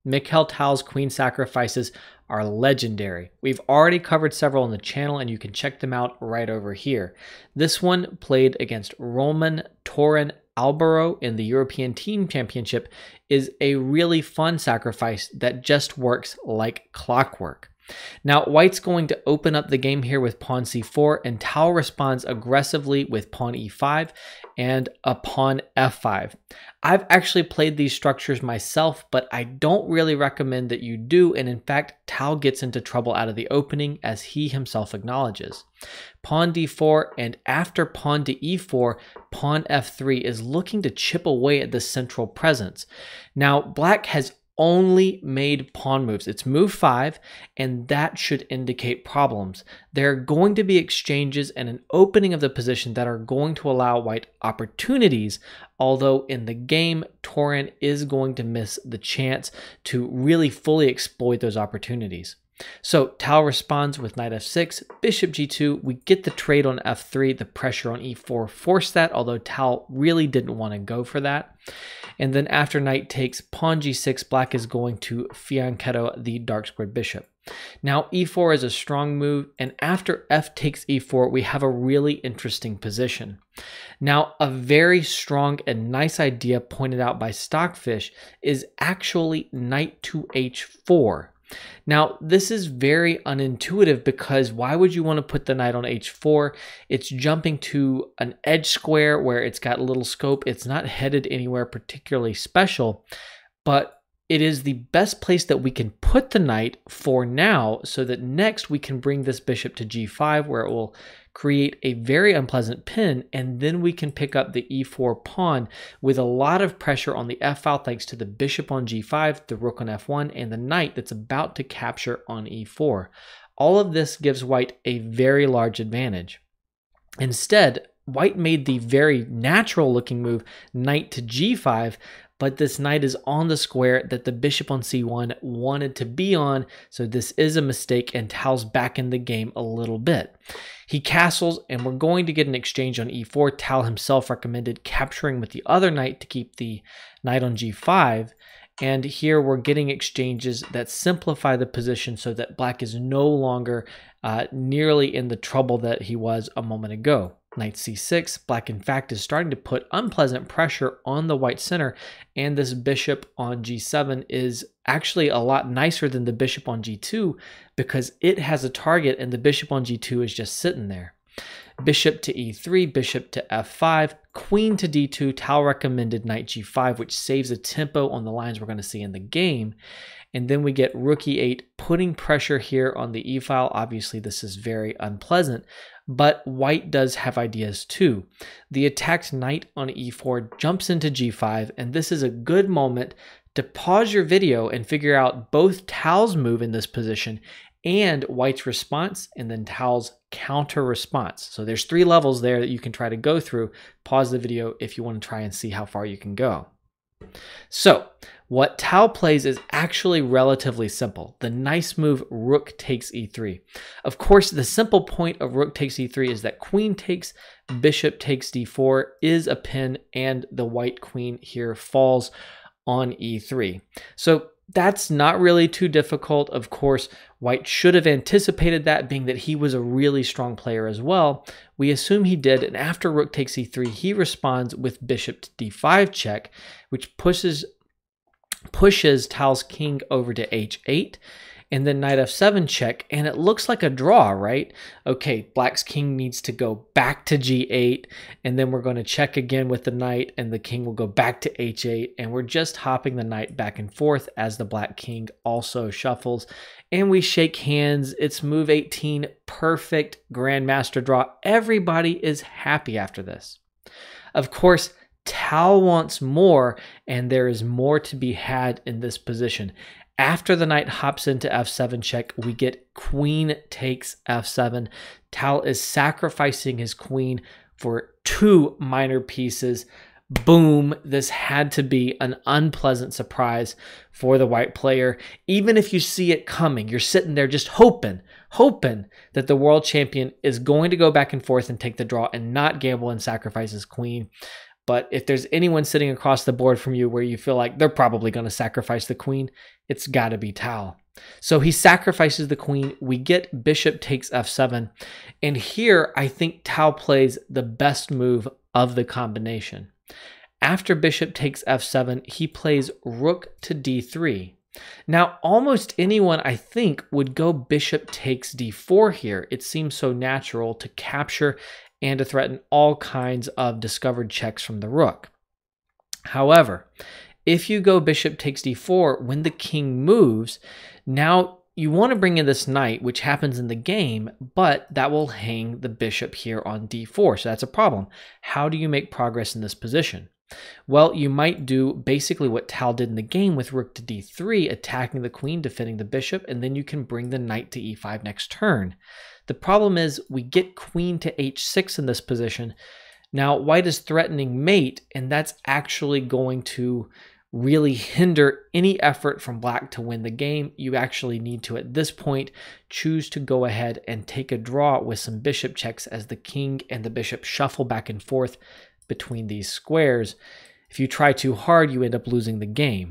Mikhail Tal's queen sacrifices are legendary. We've already covered several on the channel and you can check them out right over here. This one played against Roman Toran Albero in the European Team Championship is a really fun sacrifice that just works like clockwork. Now, white's going to open up the game here with pawn c4, and Tal responds aggressively with pawn e5 and a pawn f5. I've actually played these structures myself, but I don't really recommend that you do, and in fact, Tal gets into trouble out of the opening, as he himself acknowledges. Pawn d4, and after pawn to e4, pawn f3 is looking to chip away at the central presence. Now, black has only made pawn moves. It's move 5, and that should indicate problems. There are going to be exchanges and an opening of the position that are going to allow white opportunities, although in the game, Toran is going to miss the chance to really fully exploit those opportunities. So Tal responds with knight f6, bishop g2. We get the trade on f3. The pressure on e4 forced that, although Tal really didn't want to go for that. And then after knight takes pawn g6, black is going to fianchetto the dark squared bishop. Now e4 is a strong move, and after f takes e4, we have a really interesting position. Now, a very strong and nice idea pointed out by Stockfish is actually knight to h4. Now, this is very unintuitive because why would you want to put the knight on h4? It's jumping to an edge square where it's got a little scope. It's not headed anywhere particularly special, but it is the best place that we can put the knight for now, so that next we can bring this bishop to g5 where it will create a very unpleasant pin, and then we can pick up the e4 pawn with a lot of pressure on the f file thanks to the bishop on g5, the rook on f1, and the knight that's about to capture on e4. All of this gives white a very large advantage. Instead, white made the very natural looking move knight to g5, but this knight is on the square that the bishop on c1 wanted to be on, so this is a mistake, and Tal's back in the game a little bit. He castles, and we're going to get an exchange on e4. Tal himself recommended capturing with the other knight to keep the knight on g5, and here we're getting exchanges that simplify the position so that black is no longer nearly in the trouble that he was a moment ago. Knight c6, black in fact is starting to put unpleasant pressure on the white center, and this bishop on g7 is actually a lot nicer than the bishop on g2 because it has a target and the bishop on g2 is just sitting there. Bishop to e3, bishop to f5, queen to d2. Tal recommended knight g5, which saves a tempo on the lines we're going to see in the game. And then we get rook e8, putting pressure here on the e file. Obviously, this is very unpleasant, but white does have ideas too. The attacked knight on e4 jumps into g5, and this is a good moment to pause your video and figure out both Tal's move in this position and white's response, and then Tal's counter response. So there's 3 levels there that you can try to go through. Pause the video if you want to try and see how far you can go. So what Tal plays is actually relatively simple. The nice move rook takes e3. Of course, the simple point of rook takes e3 is that queen takes, bishop takes d4 is a pin, and the white queen here falls on e3. So that's not really too difficult. Of course, white should have anticipated that, being that he was a really strong player as well. We assume he did, and after rook takes e3, he responds with bishop to d5 check, which pushes Tal's king over to h8, and then knight f7 check, and it looks like a draw, right? Okay, black's king needs to go back to g8, and then we're going to check again with the knight, and the king will go back to h8, and we're just hopping the knight back and forth as the black king also shuffles, and we shake hands. It's move 18, perfect grandmaster draw. Everybody is happy after this. Of course, Tal wants more, and there is more to be had in this position. After the knight hops into f7 check, we get queen takes f7. Tal is sacrificing his queen for 2 minor pieces. Boom, this had to be an unpleasant surprise for the white player. Even if you see it coming, you're sitting there just hoping that the world champion is going to go back and forth and take the draw and not gamble and sacrifice his queen. But if there's anyone sitting across the board from you where you feel like they're probably going to sacrifice the queen, it's got to be Tal. So he sacrifices the queen. We get bishop takes f7. And here, I think Tal plays the best move of the combination. After bishop takes f7, he plays rook to d3. Now, almost anyone, I think, would go bishop takes d4 here. It seems so natural to capture and to threaten all kinds of discovered checks from the rook. However, if you go bishop takes d4, when the king moves, now you want to bring in this knight, which happens in the game, but that will hang the bishop here on d4. So that's a problem. How do you make progress in this position? Well, you might do basically what Tal did in the game with rook to d3, attacking the queen, defending the bishop, and then you can bring the knight to e5 next turn. The problem is we get queen to h6 in this position. Now, white is threatening mate, and that's actually going to really hinder any effort from black to win the game. You actually need to, at this point, choose to go ahead and take a draw with some bishop checks as the king and the bishop shuffle back and forth between these squares. If you try too hard, you end up losing the game.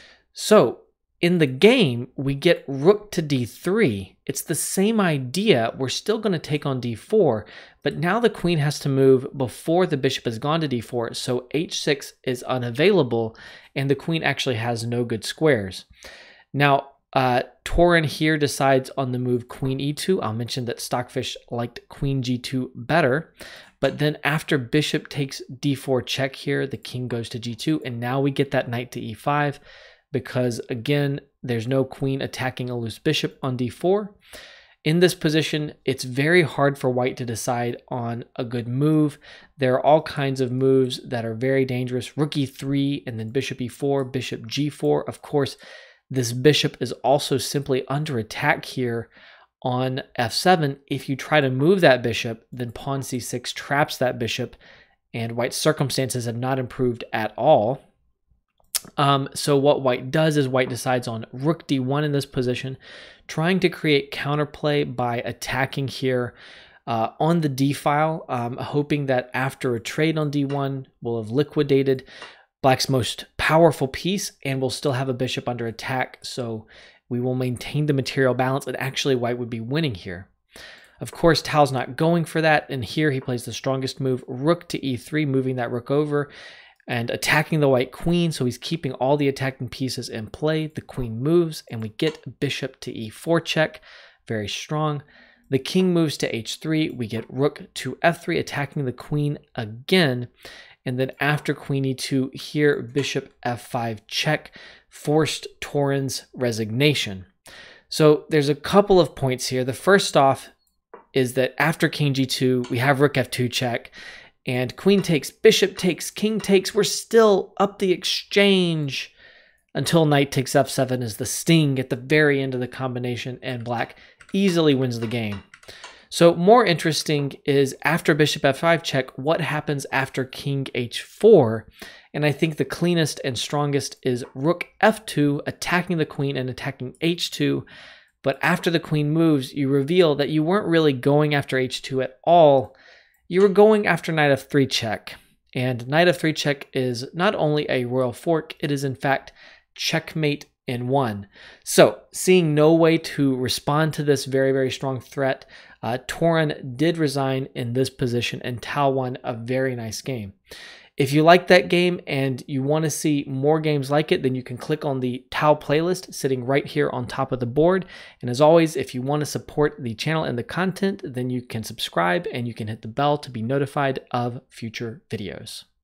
So in the game, we get rook to d3. It's the same idea. We're still going to take on d4, but now the queen has to move before the bishop has gone to d4, so h6 is unavailable, and the queen actually has no good squares. Now, Toran here decides on the move queen e2. I'll mention that Stockfish liked queen g2 better, but then after bishop takes d4 check here, the king goes to g2, and now we get that knight to e5 because, again, there's no queen attacking a loose bishop on d4. In this position, it's very hard for white to decide on a good move. There are all kinds of moves that are very dangerous. Rook e3 and then bishop e4, bishop g4. Of course, this bishop is also simply under attack here on f7. If you try to move that bishop, then pawn c6 traps that bishop, and white's circumstances have not improved at all. So what white does is white decides on rook d1 in this position, trying to create counterplay by attacking here on the d file, hoping that after a trade on d1, we'll have liquidated black's most powerful piece and we'll still have a bishop under attack, so we will maintain the material balance, and actually white would be winning here. Of course, Tal's not going for that, and here he plays the strongest move, rook to e3, moving that rook over and attacking the white queen, so he's keeping all the attacking pieces in play. The queen moves, and we get bishop to e4 check, very strong. The king moves to h3, we get rook to f3, attacking the queen again, and then after queen e2, here bishop f5 check, forced Toran's resignation. So there's a couple of points here. The first off is that after king g2, we have rook f2 check, and queen takes, bishop takes, king takes. We're still up the exchange until knight takes f7 is the sting at the very end of the combination, and black easily wins the game. So more interesting is after bishop f5 check, what happens after king h4? And I think the cleanest and strongest is rook f2, attacking the queen and attacking h2. But after the queen moves, you reveal that you weren't really going after h2 at all. You were going after knight f3 check. And knight f3 check is not only a royal fork, it is in fact checkmate in one. So seeing no way to respond to this very, very strong threat, Toran did resign in this position, and Tal won a very nice game. If you like that game and you want to see more games like it, then you can click on the Tal playlist sitting right here on top of the board. And as always, if you want to support the channel and the content, then you can subscribe and you can hit the bell to be notified of future videos.